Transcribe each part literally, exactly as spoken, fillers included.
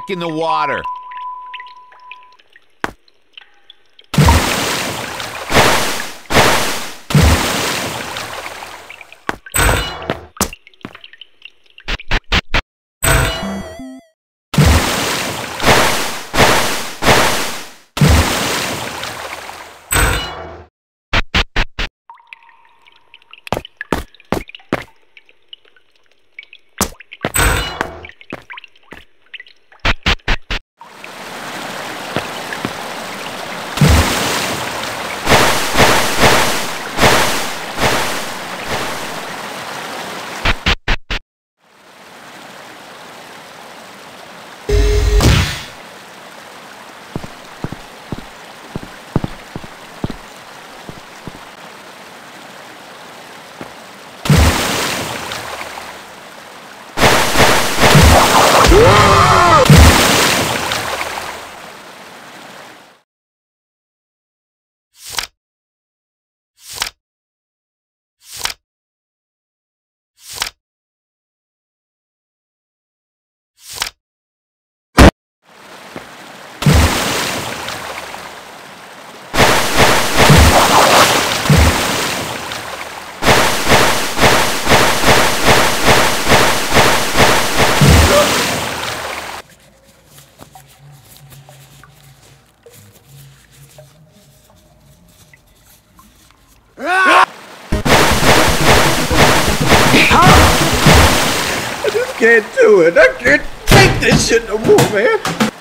back in the water. I just can't do it. I can't take this shit no more, man.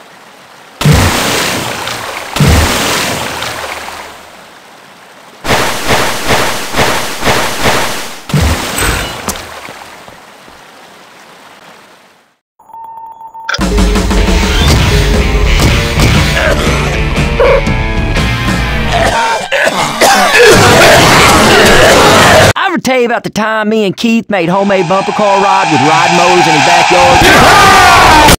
Tell you about the time me and Keith made homemade bumper car ride with ride mowers in his backyard.